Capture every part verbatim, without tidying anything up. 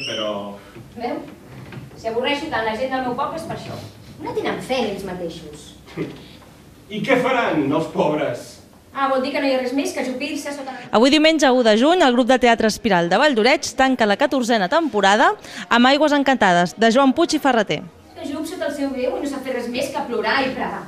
però... Veu? Si avorreixo tant la gent del meu poble és per això. No tenen fe en ells mateixos. I què faran, els pobres? Ah, vol dir que no hi ha res més que ajupir-se sota la... Avui diumenge u de juny, el grup de teatre Espiral de Valldoreix tanca la catorzena temporada amb Aigües encantades, de Joan Puig i Ferreter. Que juc sota el seu veu i no sap fer res més que plorar i pregar.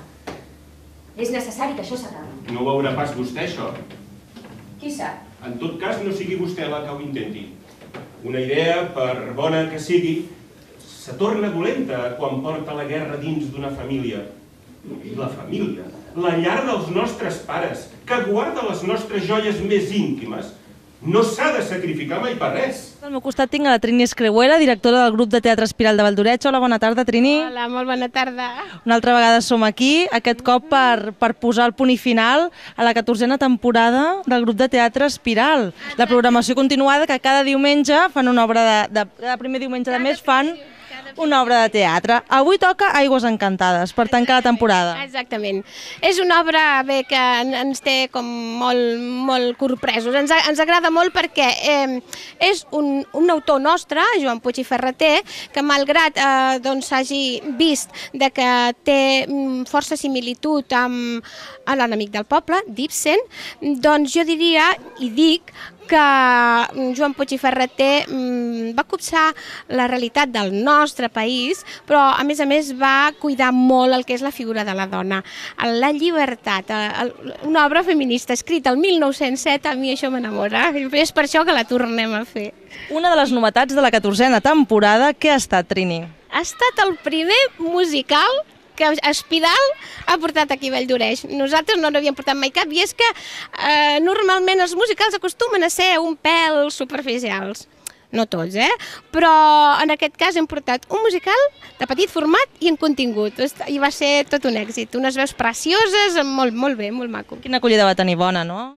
És necessari que això s'acabi. No ho veurà pas vostè, això. Qui sap? En tot cas, no sigui vostè la que ho intenti. Una idea, per bona que sigui, se torna dolenta quan porta la guerra dins d'una família. I la família, la llar dels nostres pares, que guarda les nostres joies més íntimes, no s'ha de sacrificar mai per res. Al meu costat tinc a la Trini Escriuera, directora del grup de teatre Espiral de Valldoreix. Hola, bona tarda, Trini. Hola, molt bona tarda. Una altra vegada som aquí, aquest cop per, per posar el punt i final a la catorzena temporada del grup de teatre Espiral. La programació continuada, que cada diumenge fan una obra de... de cada primer diumenge de mes fan una obra de teatre. Avui toca Aigües encantades, per tancar la temporada. Exactament. És una obra bé que ens té com molt, molt corpresos. Ens, ens agrada molt perquè eh, és un, un autor nostre, Joan Puig i Ferreter, que malgrat eh, doncs, s'hagi vist de que té força similitud amb, amb l'enemic del poble, d'Ibsen, doncs jo diria i dic que Joan Puig i Ferreter va copsar la realitat del nostre país, però a més a més va cuidar molt el que és la figura de la dona. La llibertat, una obra feminista escrita el mil nou-cents set, a mi això m'enamora, i és per això que la tornem a fer. Una de les novetats de la catorzena temporada, què ha estat, Trini? Ha estat el primer musical que Espiral ha portat aquí a Valldoreix. Nosaltres no n'havíem portat mai cap, i és que eh, normalment els musicals acostumen a ser un pèl superficials. No tots, eh? Però en aquest cas hem portat un musical de petit format i en contingut. I va ser tot un èxit. Unes veus precioses, molt, molt bé, molt maco. Quina acollida va tenir, bona, no?